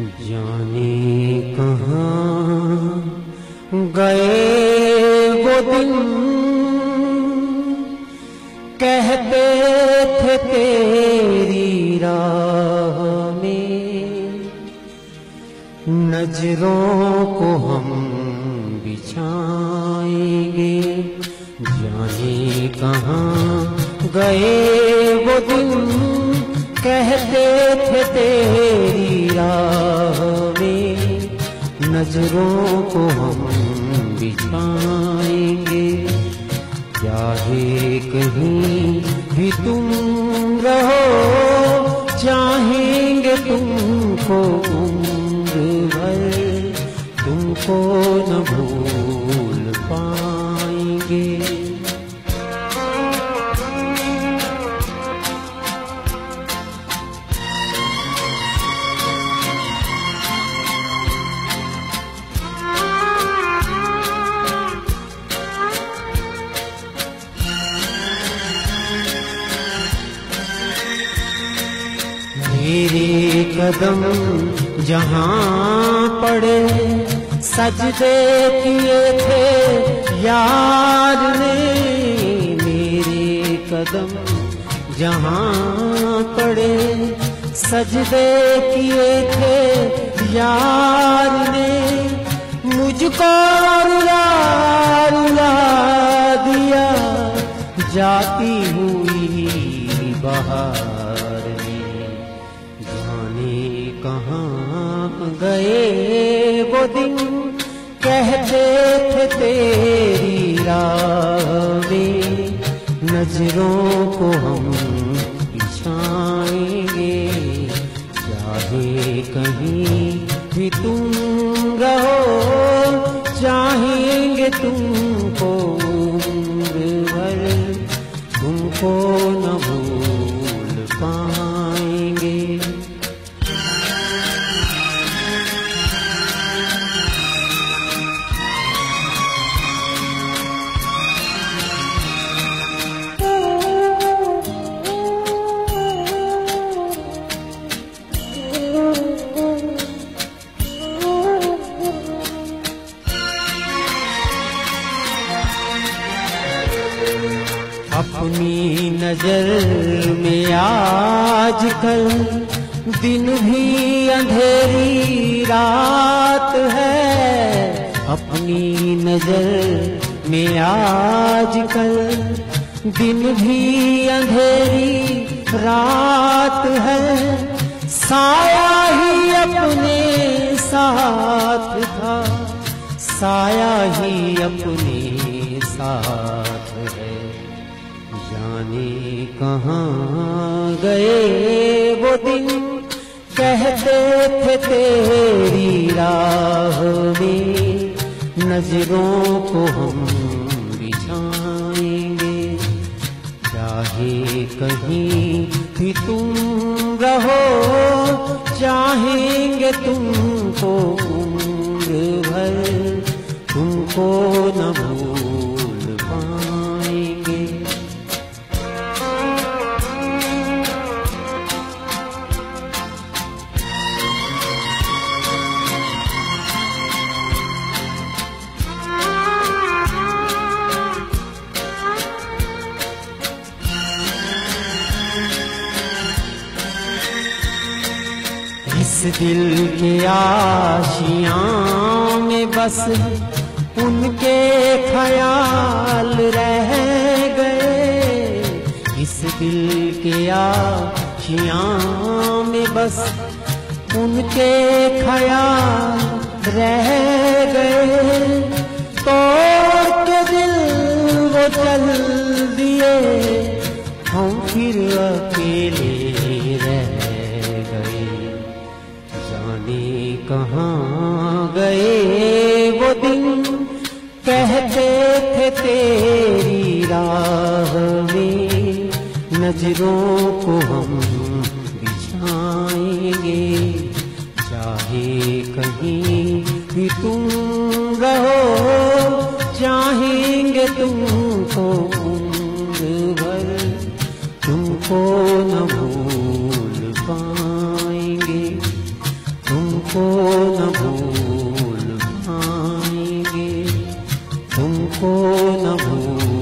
जाने कहाँ गए वो दिन, कहते थे तेरी राह में नजरों को हम बिछाएंगे। जाने कहाँ गए वो दिन, कहते थे तेरी राह में नजरों को हम बिछाएंगे। चाहे कहीं भी तुम रहो, चाहेंगे तुमको उम्र भर, तुमको न भूल पाएंगे। मेरे कदम जहाँ पड़े सजदे किए थे यार ने। मेरे कदम जहाँ पड़े सजदे किए थे यार ने। मुझको रुला रुला दिया जाती हुई बहार ने। कहाँ गए वो दिन, कहते थे तेरी राह में नजरों को हम बिछाएंगे। चाहे कहीं भी तुम रहो, चाहेंगे तुमको उम्र भर, तुमको न भूल पाएंगे। अपनी नजर में आजकल दिन भी अंधेरी रात है। अपनी नजर में आजकल दिन भी अंधेरी रात है। साया ही अपने साथ था, साया ही अपने साथ है। जाने कहाँ गए वो दिन, कहते थे तेरी राह में नजरों को हम बिछाएंगे। चाहे कहीं भी तुम रहो, चाहेंगे तुमको उम्र भर, तुमको न भूल पाएंगे। इस दिल के आशियाँ में बस उनके ख्याल रह गए। इस दिल के आशियाँ में बस उनके ख्याल रह गए। तोड़ के दिल वो चल दिए, हम फिर अकेले रह गए। जाने कहाँ गए वो दिन, कहते थे तेरी राह में नजरों को हम बिछाएंगे। चाहे कहीं भी तुम रहो, चाहेंगे तुमको उम्र भर, तुमको न भूल पाएंगे। तुमको तुमको न भूल पाएंगे, तुमको न भूल